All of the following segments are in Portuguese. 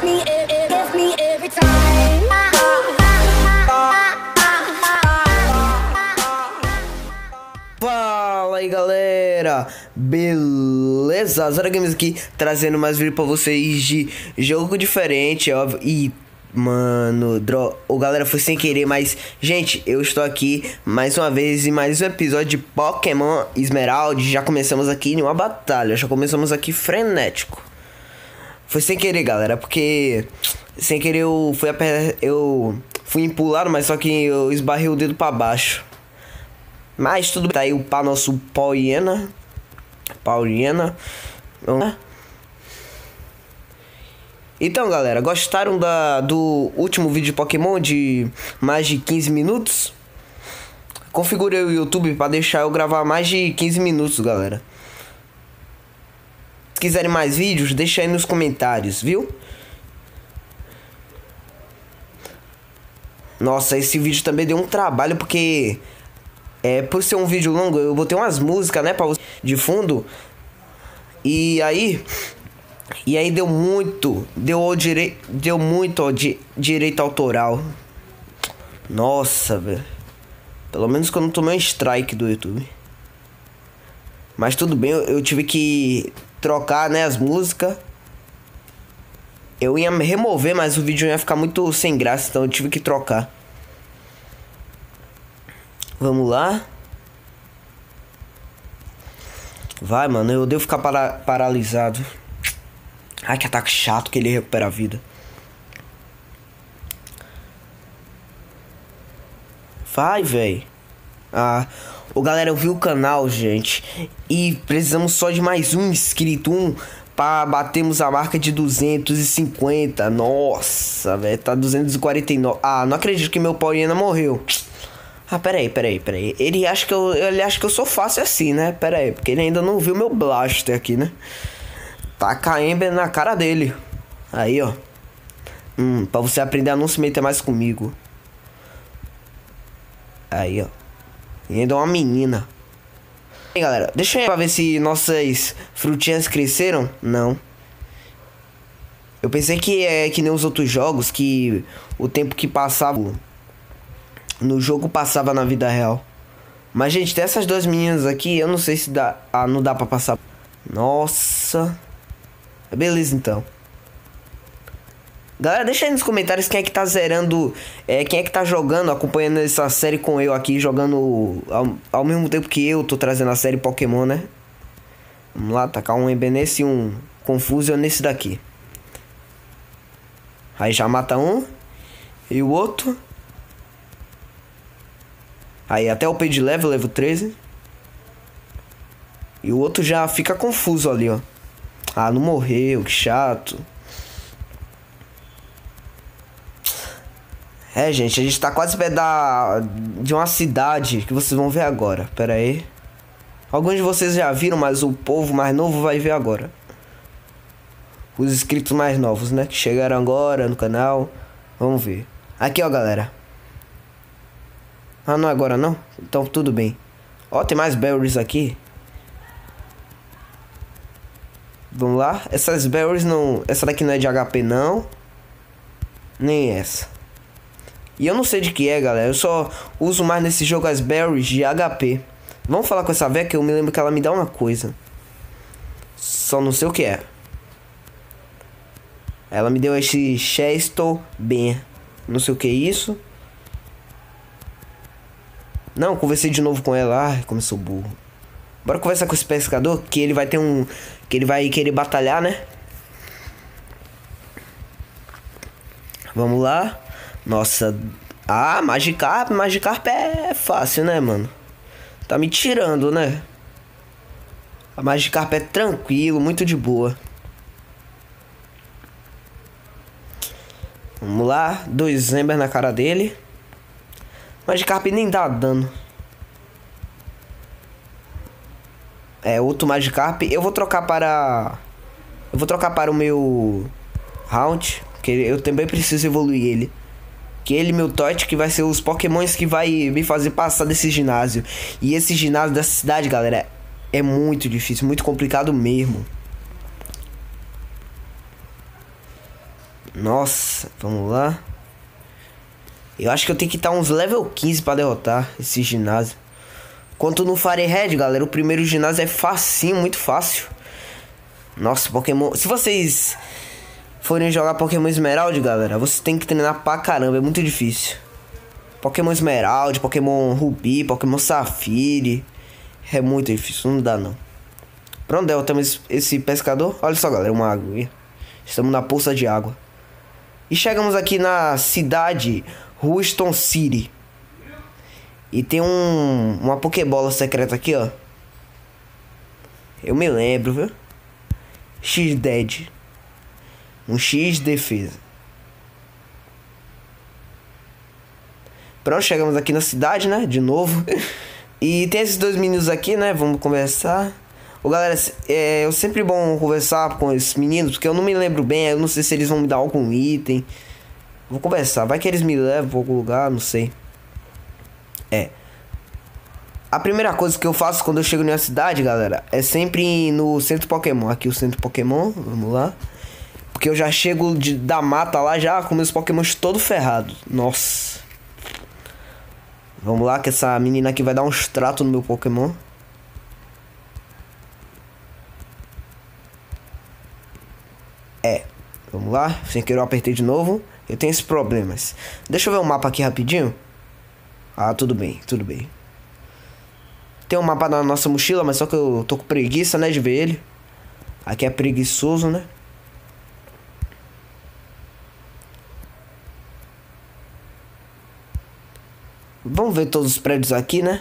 Fala aí galera, beleza? Zara Games aqui, trazendo mais vídeo pra vocês de jogo diferente, óbvio. E, mano, o galera foi sem querer, mas, gente, eu estou aqui mais uma vez em mais um episódio de Pokémon Esmeralda. Já começamos aqui em uma batalha, já começamos aqui frenético. Foi sem querer, galera, porque sem querer eu fui empulado, mas só que eu esbarrei o dedo pra baixo. Mas tudo bem, tá aí o nosso Pauliana. Vamos lá. Então, galera, gostaram do último vídeo de Pokémon de mais de 15 minutos? Configurei o YouTube pra deixar eu gravar mais de 15 minutos, galera. Se quiserem mais vídeos, deixa aí nos comentários, viu? Nossa, esse vídeo também deu um trabalho, porque... por ser um vídeo longo, eu botei umas músicas, né, pra você de fundo. E aí deu muito direito autoral. Nossa, velho. Pelo menos que eu não tomei um strike do YouTube. Mas tudo bem, eu tive que trocar, né, as músicas. Eu ia remover, mas o vídeo ia ficar muito sem graça, então eu tive que trocar. Vamos lá. Vai, mano. Eu devo ficar paralisado. Ai, que ataque chato que ele recupera a vida. Vai, velho. O galera, eu vi o canal, gente. E precisamos só de mais um inscrito. Pra batermos a marca de 250. Nossa, velho. Tá 249. Não acredito que meu Pauliana morreu. Peraí. Ele acha que eu sou fácil assim, né? Peraí, porque ele ainda não viu meu Blaster aqui, né? Taca a Ember na cara dele. Aí, ó. Pra você aprender a não se meter mais comigo. Aí, ó. E ainda é uma menina. E aí, galera, deixa eu ir pra ver se nossas frutinhas cresceram. Não. Eu pensei que é que nem os outros jogos, que o tempo que passava no jogo passava na vida real. Mas, gente, tem essas duas meninas aqui. Eu não sei se dá. Não dá pra passar. Nossa. Beleza, então. Galera, deixa aí nos comentários quem é que tá zerando. Quem é que tá jogando, acompanhando essa série com eu aqui. Jogando ao mesmo tempo que eu tô trazendo a série Pokémon, né? Vamos lá, tacar um Ember nesse e um Confusion nesse daqui. Aí já mata um. E o outro. Aí até o de level 13. E o outro já fica confuso ali, ó. Não morreu, que chato. Gente, a gente tá quase perto de uma cidade que vocês vão ver agora. Pera aí. Alguns de vocês já viram, mas o povo mais novo vai ver agora. Os inscritos mais novos, né? Que chegaram agora no canal. Vamos ver. Aqui, ó, galera. Não é agora não? Então tudo bem. Ó, tem mais berries aqui. Vamos lá. Essas berries não... Essa daqui não é de HP não. Nem essa. E eu não sei de que é, galera. Eu só uso mais nesse jogo as berries de HP. Vamos falar com essa velha que eu me lembro que ela me dá uma coisa. Só não sei o que é. Ela me deu esse Chesto Ben. Não sei o que é isso. Não, conversei de novo com ela. Como eu sou burro. Bora conversar com esse pescador. Que ele vai ter que ele vai querer batalhar, né? Vamos lá. Nossa. Magikarp é fácil, né, mano? Tá me tirando, né? A Magikarp é tranquilo, muito de boa. Vamos lá. 2 Ember na cara dele. Magikarp nem dá dano. Outro Magikarp. Eu vou trocar para o meu Round, que eu também preciso evoluir ele. Que ele, meu Tote, que vai ser os Pokémons que vai me fazer passar desse ginásio. E esse ginásio dessa cidade, galera, é muito difícil, muito complicado mesmo. Nossa, vamos lá. Eu acho que eu tenho que estar uns level 15 pra derrotar esse ginásio. Quanto no Firehead, galera, o primeiro ginásio é facinho, muito fácil. Nossa, Pokémon... Se vocês forem jogar Pokémon Esmeralda, galera, vocês tem que treinar pra caramba, é muito difícil. Pokémon Esmeralda, Pokémon Rubi, Pokémon Safire. É muito difícil, não dá não. Pronto, derrotamos esse pescador. Olha só, galera, uma água. Estamos na poça de água. E chegamos aqui na cidade Ruston City. E tem uma Pokébola secreta aqui, ó. Eu me lembro, viu? X-Dead. Um X defesa. Pronto, chegamos aqui na cidade, né? De novo. E tem esses dois meninos aqui, né? Vamos conversar. Ô, galera, é sempre bom conversar com esses meninos, porque eu não me lembro bem. Eu não sei se eles vão me dar algum item. Vou conversar. Vai que eles me levam pra algum lugar, não sei. A primeira coisa que eu faço quando eu chego na cidade, galera, é sempre ir no centro Pokémon. Aqui o centro Pokémon, vamos lá. Porque eu já chego da mata lá já com meus Pokémons todo ferrados. Nossa. Vamos lá que essa menina aqui vai dar uns tratos no meu Pokémon. Vamos lá. Sem querer eu apertei de novo. Eu tenho esses problemas. Deixa eu ver o mapa aqui rapidinho. Ah, tudo bem, tudo bem. Tem um mapa na nossa mochila, mas só que eu tô com preguiça, né, de ver ele. Aqui é preguiçoso, né? Vamos ver todos os prédios aqui, né?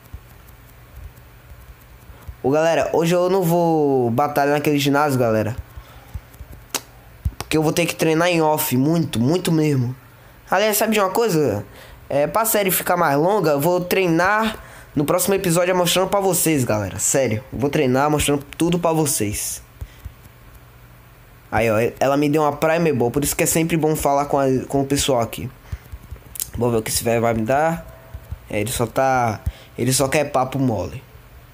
Ô, galera, hoje eu não vou batalhar naquele ginásio, galera. Porque eu vou ter que treinar em off, muito mesmo. Aliás, sabe de uma coisa? Pra série ficar mais longa, eu vou treinar no próximo episódio mostrando pra vocês, galera. Sério, eu vou treinar mostrando tudo pra vocês. Aí, ó, ela me deu uma Prime Ball, por isso que é sempre bom falar com o pessoal aqui. Vou ver o que esse velho vai me dar. Ele só quer papo mole.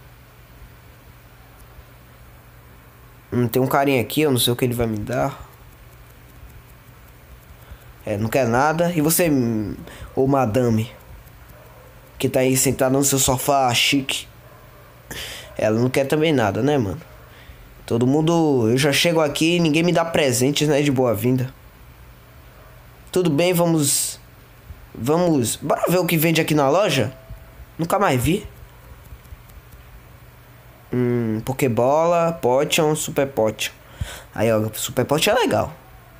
Tem um carinha aqui, eu não sei o que ele vai me dar. Não quer nada. E você, ô madame, que tá aí sentada no seu sofá chique. Ela não quer também nada, né, mano? Todo mundo... Eu já chego aqui e ninguém me dá presentes, né, de boa-vinda. Tudo bem, vamos... Bora ver o que vende aqui na loja? Nunca mais vi. Pokébola, Potion, Super Potion. Aí, ó, Super Potion é legal.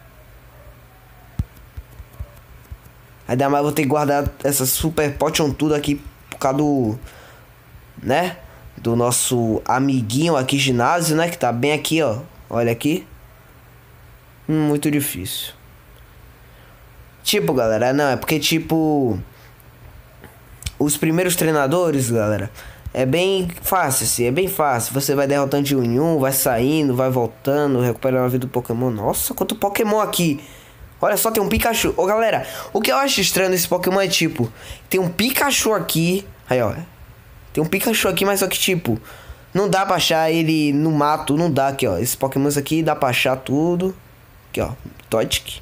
Ainda mais vou ter que guardar essa Super Potion tudo aqui por causa do... Né? Do nosso amiguinho aqui, ginásio, né? Que tá bem aqui, ó. Olha aqui. Muito difícil. Tipo, galera, não, é porque, tipo... Os primeiros treinadores, galera, é bem fácil, assim, é bem fácil. Você vai derrotando de um em um, vai saindo, vai voltando, recuperando a vida do Pokémon. Nossa, quanto Pokémon aqui. Olha só, tem um Pikachu. Ô, galera, o que eu acho estranho nesse Pokémon é, tipo... Tem um Pikachu aqui. Aí, ó. Tem um Pikachu aqui, mas só que, tipo... Não dá pra achar ele no mato, não dá aqui, ó. Esses Pokémons aqui dá pra achar tudo. Aqui, ó. Totic.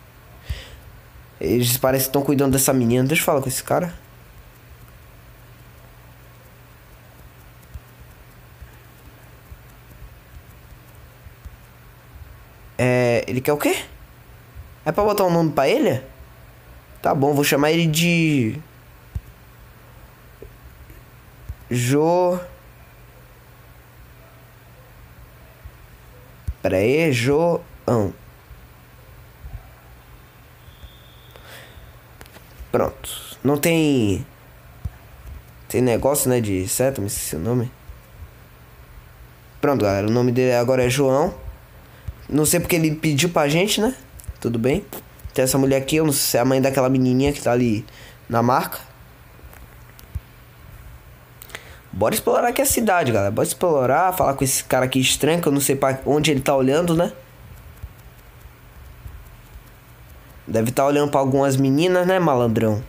Eles parecem que estão cuidando dessa menina. Deixa eu falar com esse cara. Ele quer o quê? É pra botar um nome pra ele? Tá bom, vou chamar ele de... Pera aí, João. Pronto. Não tem... Tem negócio, né, de seta, me esqueci o nome. Pronto, galera, o nome dele agora é João. Não sei porque ele pediu pra gente, né? Tudo bem. Tem essa mulher aqui, eu não sei se é a mãe daquela menininha que tá ali na marca. Bora explorar aqui a cidade, galera. Bora explorar, falar com esse cara aqui estranho, que eu não sei pra onde ele tá olhando, né? Deve estar olhando pra algumas meninas, né, malandrão?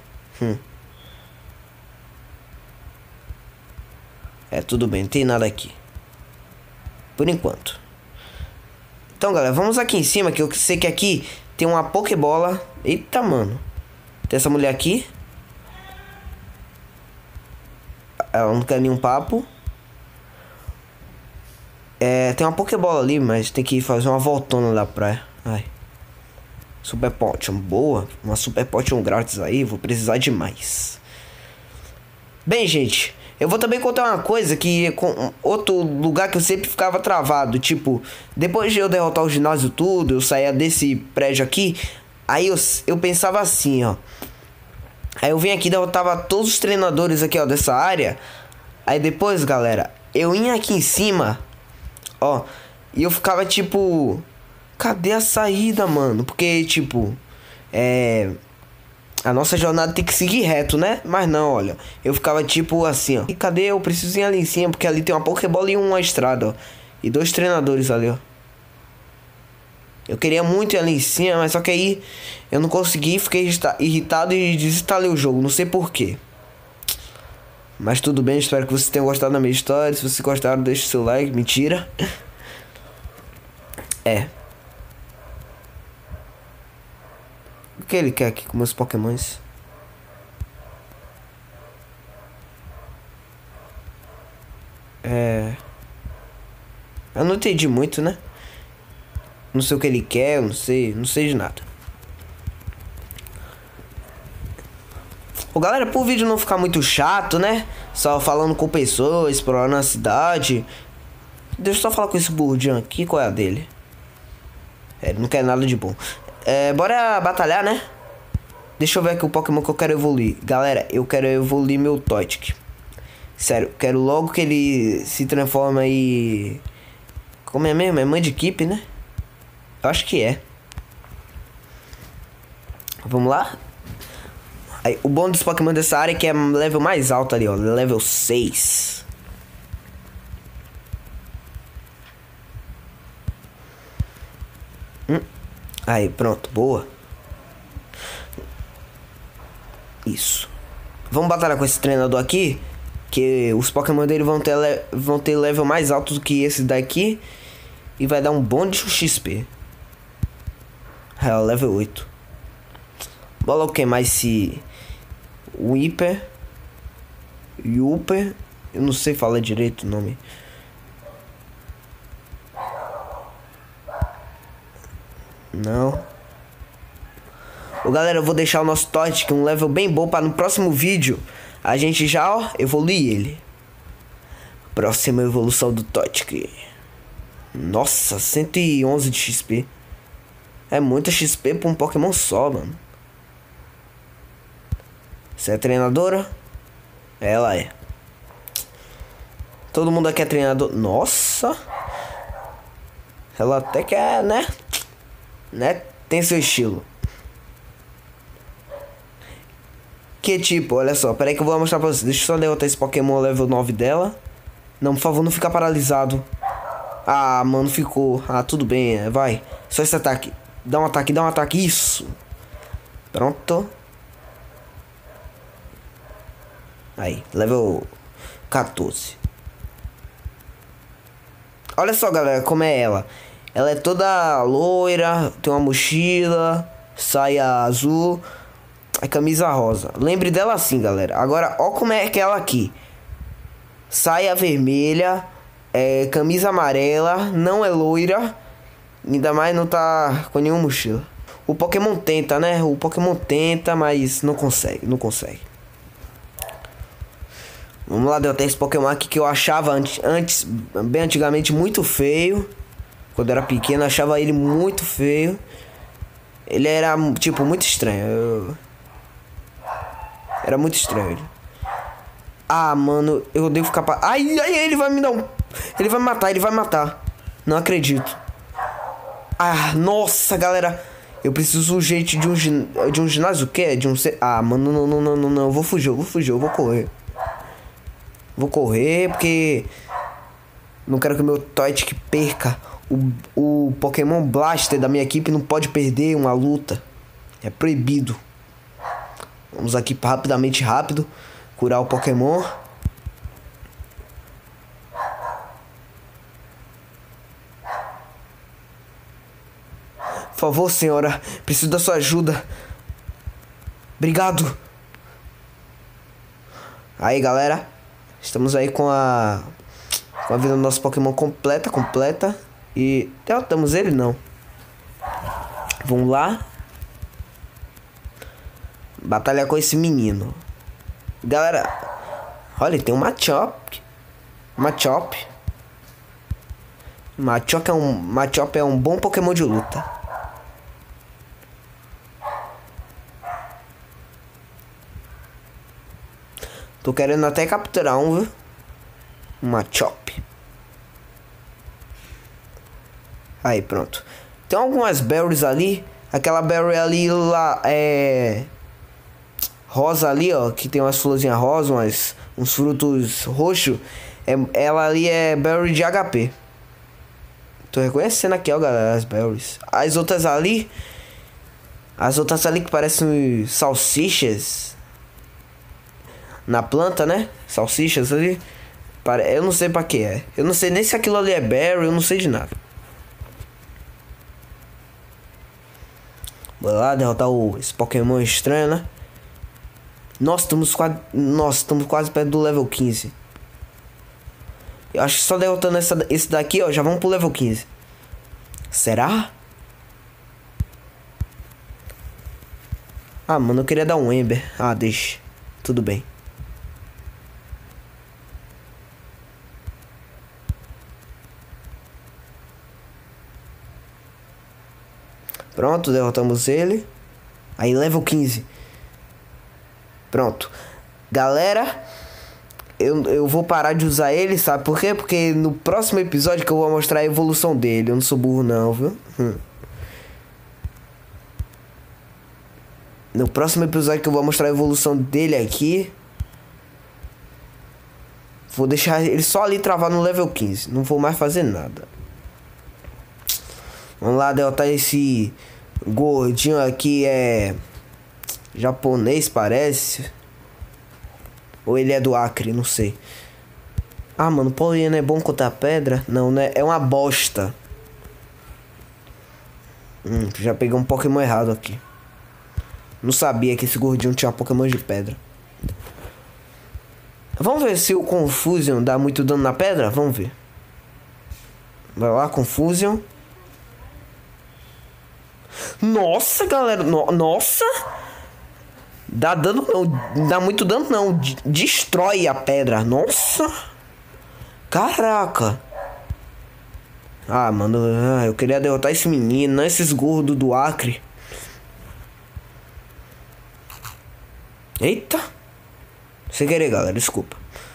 Tudo bem, não tem nada aqui. Por enquanto. Então, galera, vamos aqui em cima, que eu sei que aqui Tem uma Pokébola. Eita, mano. Tem essa mulher aqui. Ela não quer nenhum papo. Tem uma Pokébola ali, mas tem que fazer uma voltona da praia. Ai. Super Potion, boa. Uma Super Potion grátis aí, vou precisar demais. Bem, gente, eu vou também contar uma coisa que com outro lugar que eu sempre ficava travado. Tipo, depois de eu derrotar o ginásio tudo, eu saía desse prédio aqui. Aí eu pensava assim, ó. Aí eu vim aqui, derrotava todos os treinadores aqui, ó, dessa área. Aí depois, galera, eu ia aqui em cima, ó, e eu ficava tipo... Cadê a saída, mano? Porque, tipo, a nossa jornada tem que seguir reto, né? Mas não, olha. Eu ficava tipo assim, ó. E cadê? Eu preciso ir ali em cima, porque ali tem uma Pokébola e uma estrada, ó. E 2 treinadores ali, ó. Eu queria muito ir ali em cima, mas só que aí eu não consegui. Fiquei irritado e desinstalei o jogo. Não sei porquê. Mas tudo bem, espero que vocês tenham gostado da minha história. Se vocês gostaram, deixe seu like. Mentira. O que ele quer aqui com meus pokémons? Eu não entendi muito, né? Não sei o que ele quer, eu não sei de nada. Ô, galera, pro vídeo não ficar muito chato, né? Só falando com pessoas, explorando a cidade. Deixa eu só falar com esse Burdian aqui, qual é a dele? Ele não quer nada de bom. Bora batalhar, né? Deixa eu ver aqui o Pokémon que eu quero evoluir. Galera, eu quero evoluir meu Toitic. Sério, quero logo que ele se transforma em... Como é mesmo? É Mudkip, né? Eu acho que é. Vamos lá? Aí, o bom dos Pokémon dessa área é que é level mais alto ali, ó. Level 6. Aí, pronto, boa. Isso. Vamos batalhar com esse treinador aqui, que os Pokémon dele vão ter level mais alto do que esse daqui. E vai dar um bom de XP. Level 8. Bola o que mais se... Whipper. Yuper. Eu não sei falar direito o nome. Não. Ô, galera, eu vou deixar o nosso Toitic um level bem bom para no próximo vídeo a gente já, ó, evoluir ele. Próxima evolução do Toitic. Nossa, 111 de XP. É muita XP pra um Pokémon só, mano. Você é treinadora? Ela é. Todo mundo aqui é treinador. Nossa. Ela até quer, né? Tem seu estilo. Que tipo, olha só. Pera aí que eu vou mostrar pra vocês. Deixa eu só derrotar esse Pokémon level 9 dela. Não, por favor, não fica paralisado. Ah, mano, ficou. Ah, tudo bem, vai. Só esse ataque. Dá um ataque, isso. Pronto. Aí, level 14. Olha só, galera, como é ela. Ela é toda loira, tem uma mochila, saia azul, a camisa rosa. Lembre dela assim, galera. Agora, ó como é que é ela aqui. Saia vermelha, camisa amarela, não é loira. Ainda mais não tá com nenhuma mochila. O Pokémon tenta, né? O Pokémon tenta, mas não consegue. Vamos lá, derrotar esse Pokémon aqui que eu achava antes, bem antigamente, muito feio. Quando eu era pequeno, eu achava ele muito feio. Ele era, tipo, muito estranho. Era muito estranho ele. Ah, mano, eu devo ficar... Ai, ele vai me dar um... Ele vai me matar. Não acredito. Ah, nossa, galera. Eu preciso urgente de um ginásio, o quê? Ah, mano, não. Eu vou fugir, eu vou correr. Vou correr porque... Não quero que o meu Toitic perca. O Pokémon Blaster da minha equipe não pode perder uma luta. É proibido. Vamos aqui rapidamente, curar o Pokémon. Por favor, senhora. Preciso da sua ajuda. Obrigado. Aí, galera. Estamos aí com a vida do nosso Pokémon completa. E derrotamos ele, não. Vamos lá. Batalhar com esse menino. Galera, olha, tem um Machop. Machop é um bom Pokémon de luta. Tô querendo até capturar um, viu? Um Machop. Aí, pronto. Tem algumas berries ali. Aquela berry ali lá é... rosa ali, ó. Que tem umas florzinhas rosas, uns frutos roxos. Ela ali é berry de HP. Tô reconhecendo aqui, ó, galera, as berries. As outras ali que parecem salsichas. Na planta, né? Salsichas ali. Eu não sei pra que é. Eu não sei nem se aquilo ali é berry. Eu não sei de nada. Bora lá derrotar esse Pokémon estranho, né? Nossa, estamos quase perto do level 15. Eu acho que só derrotando esse daqui, ó, já vamos pro level 15. Será? Ah, mano, eu queria dar um Ember. Ah, deixa. Tudo bem. Pronto, derrotamos ele. Aí, level 15. Pronto. Galera, eu vou parar de usar ele, sabe por quê? Porque no próximo episódio que eu vou mostrar a evolução dele. Eu não sou burro não, viu? No próximo episódio que eu vou mostrar a evolução dele aqui, vou deixar ele só ali travado no level 15. Não vou mais fazer nada. Vamos lá derrotar esse gordinho aqui, é japonês, parece. Ou ele é do Acre, não sei. Ah, mano, Poliana é bom contra a pedra? Não, né? É uma bosta. Já peguei um Pokémon errado aqui. Não sabia que esse gordinho tinha Pokémon de pedra. Vamos ver se o Confusion dá muito dano na pedra? Vamos ver. Vai lá, Confusion. Nossa, galera. Nossa. Dá dano não. Dá muito dano não. Destrói a pedra. Nossa. Caraca. Ah, mano. Eu queria derrotar esse menino. Não esses gordos do Acre. Eita. Sem querer, galera. Desculpa.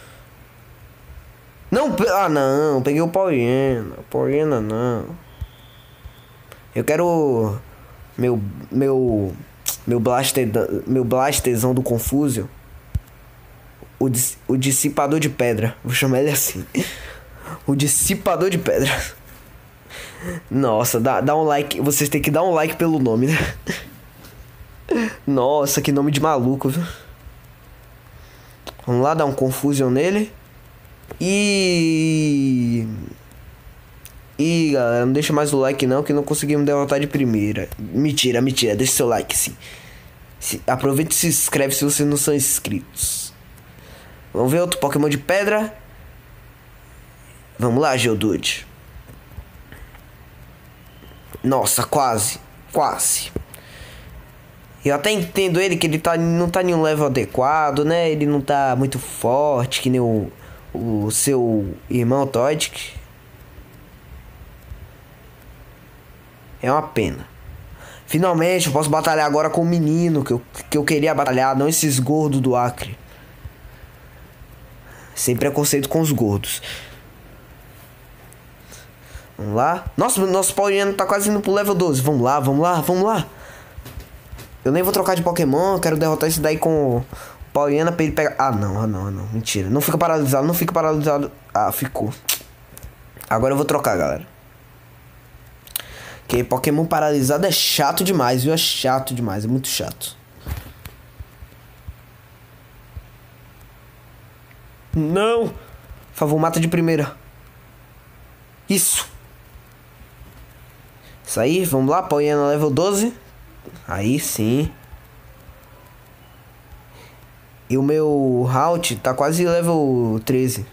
Não. Ah, não. Peguei o Poliana. Poliana, não. Eu quero... Meu Blasterzão do Confusion. O Dissipador de Pedra. Vou chamar ele assim. O Dissipador de Pedra. Nossa, dá um like. Vocês têm que dar um like pelo nome, né? Nossa, que nome de maluco, viu? Vamos lá dar um Confusion nele. E galera, não deixa mais o like não, que não conseguimos derrotar de primeira. Mentira, deixa seu like sim. Aproveita e se inscreve se vocês não são inscritos. Vamos ver outro Pokémon de pedra. Vamos lá, Geodude. Nossa, quase. Eu até entendo ele que ele não tá em um level adequado, né? Ele não tá muito forte, que nem o seu irmão Toidic. É uma pena. Finalmente eu posso batalhar agora com o menino que eu queria batalhar, não esses gordos do Acre. Sem preconceito com os gordos. Vamos lá. Nossa, nosso Poliana tá quase indo pro level 12. Vamos lá. Eu nem vou trocar de Pokémon. Eu quero derrotar esse daí com o Poliana pra ele pegar... Ah, não. Mentira. Não fica paralisado. Ah, ficou. Agora eu vou trocar, galera. Porque Pokémon paralisado é chato demais, viu? É chato demais, é muito chato. Não! Por favor, mata de primeira. Isso! Isso aí, vamos lá, Poiena level 12. Aí sim. E o meu Halt tá quase level 13.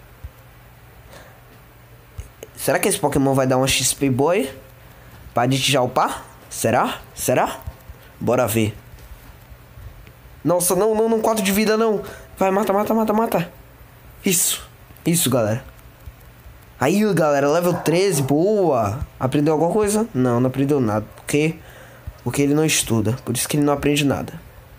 Será que esse Pokémon vai dar uma XP boy? Pra gente já upar? Será? Será? Bora ver. Nossa, não, 4 de vida não. Vai, mata. Isso, galera. Aí, galera, level 13, boa. Aprendeu alguma coisa? Não aprendeu nada. Por quê? Porque ele não estuda. Por isso que ele não aprende nada.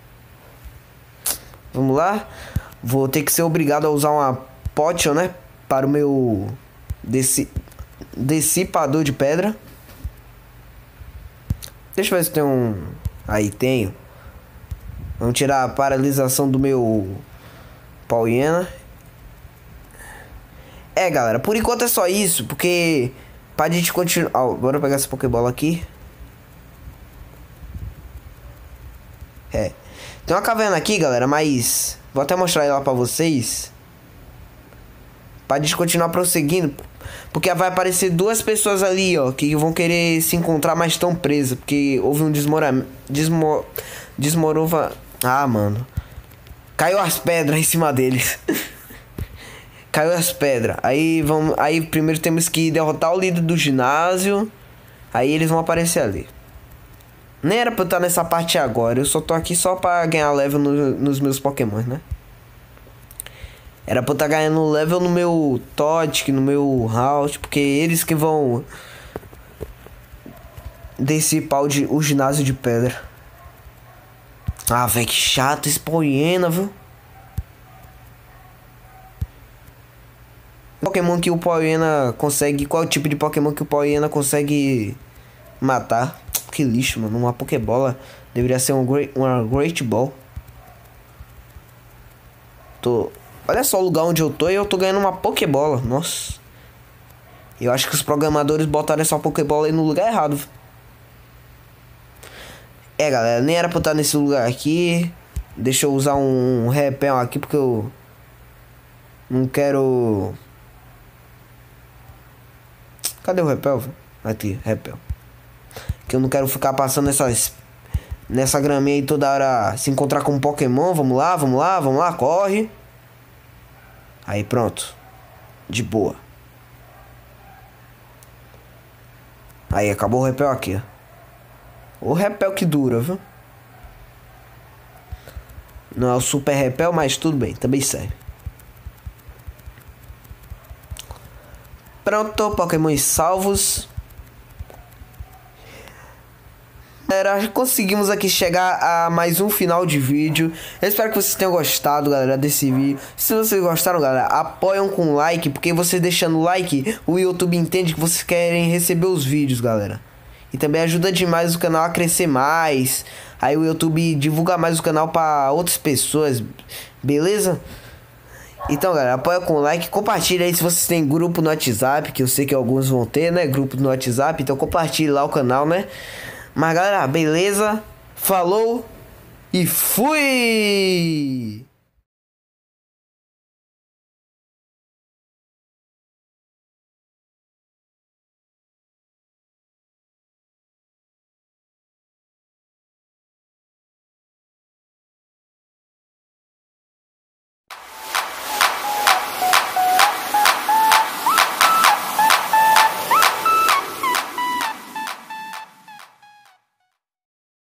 Vamos lá. Vou ter que ser obrigado a usar uma potion, né? Para o meu dissipador de pedra. Deixa eu ver se tem um... Aí, tenho. Vamos tirar a paralisação do meu Poiena. Galera, por enquanto é só isso, porque pra gente continuar... Bora pegar essa Pokébola aqui. Tem uma caverna aqui, galera, mas... Vou até mostrar ela pra vocês. Pra gente continuar prosseguindo. Porque vai aparecer 2 pessoas ali, ó, que vão querer se encontrar, mas estão presas. Porque houve um desmorova... Ah, mano. Caiu as pedras em cima deles. Caiu as pedras. Aí vamos. Aí primeiro temos que derrotar o líder do ginásio. Aí eles vão aparecer ali. Nem era pra eu estar nessa parte agora. Eu só tô aqui só pra ganhar level nos meus Pokémon, né? Era pra eu estar ganhando level no meu Totic, no meu Halt. Porque eles que vão dissipar o ginásio de pedra. Ah, velho, que chato esse Poiena, viu? Pokémon que o Poiena consegue... Qual é o tipo de Pokémon que o Poiena consegue matar? Que lixo, mano. Uma Pokébola deveria ser uma Great Ball. Olha só o lugar onde eu tô e eu tô ganhando uma Pokébola. Nossa. Eu acho que os programadores botaram essa Pokébola aí no lugar errado. Galera, nem era pra eu estar nesse lugar aqui. Deixa eu usar um repel aqui, porque eu não quero... Cadê o repel? Aqui, repel. Que eu não quero ficar passando nessa graminha aí toda hora se encontrar com um Pokémon. Vamos lá, corre. Aí, pronto. De boa. Aí, acabou o repel aqui, ó. O repel que dura, viu? Não é o super repel, mas tudo bem, também serve. Pronto, Pokémon salvos. Galera, conseguimos aqui chegar a mais um final de vídeo. Eu espero que vocês tenham gostado, galera, desse vídeo. Se vocês gostaram, galera, apoiam com like, porque vocês deixando like, o YouTube entende que vocês querem receber os vídeos, galera. E também ajuda demais o canal a crescer mais. Aí o YouTube divulga mais o canal para outras pessoas, beleza? Então, galera, apoia com like, compartilha aí se vocês têm grupo no WhatsApp, que eu sei que alguns vão ter, né? Grupo no WhatsApp, então compartilhe lá o canal, né? Mas, galera, beleza? Falou e fui!